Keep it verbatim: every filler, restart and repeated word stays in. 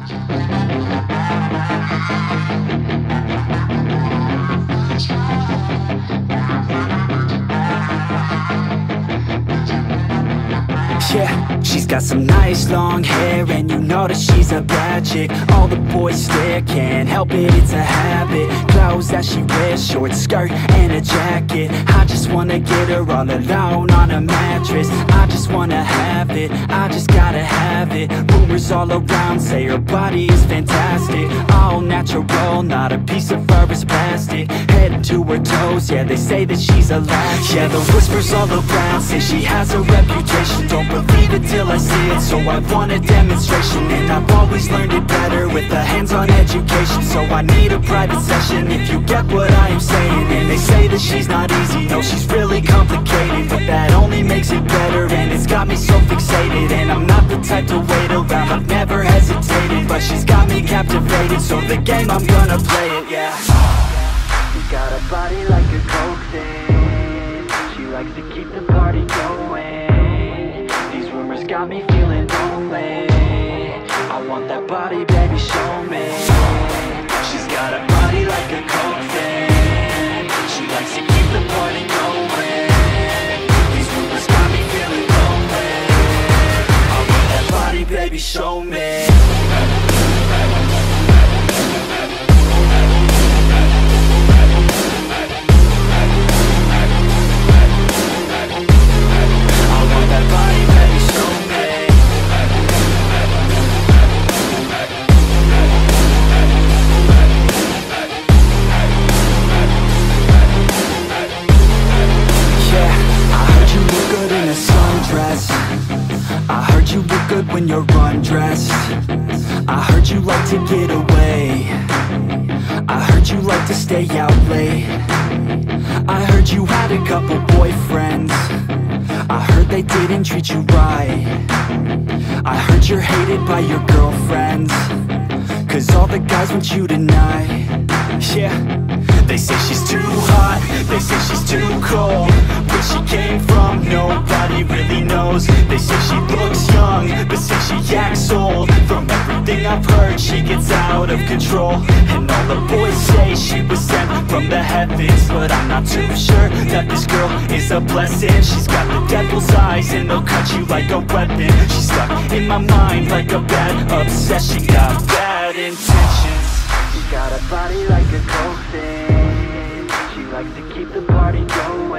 Yeah, she's got some nice long hair, and you know that she's a bad chick. All the boys stare, can't help it, it's a habit. Clothes that she wears, short skirt and a jacket. I just wanna get her all alone on a mattress. I just wanna have it, I just gotta have it. Rumors all around say her body is fantastic. All natural, not a piece of fur is plastic. Head to her toes, yeah, they say that she's a latch. Yeah, the whispers all around say she has a reputation. Don't believe it till I see it, so I want a demonstration. And I've always learned it better with a hands-on education. So I need a private session if you get what I am saying. And they say that she's not easy, no, she's really complicated. But that only makes it better, and it's got me so fixated. And I'm not the type to wait around, I've never hesitated. But she's got me captivated, so the game, I'm gonna play it, yeah. She's got a body like a coke thing. She likes to keep the party going. These rumors got me feeling lonely. I want that body, baby, show me. She's got a body like a coke thing. She likes to keep the party going. These rumors got me feeling lonely. I want that body, baby, show me. I heard you look good when you're undressed. I heard you like to get away. I heard you like to stay out late. I heard you had a couple boyfriends. I heard they didn't treat you right. I heard you're hated by your girlfriends, cause all the guys want you tonight. Yeah, they say she's too hot, they say she's too cold. Where she came from, nobody really knows. They say she looks young, but say she acts old. From everything I've heard, she gets out of control. And all the boys say she was sent from the heavens, but I'm not too sure that this girl is a blessing. She's got the devil's eyes, and they'll cut you like a weapon. She's stuck in my mind like a bad obsession. Got bad intentions. She's got a body like a coke thing. She likes to keep the party going.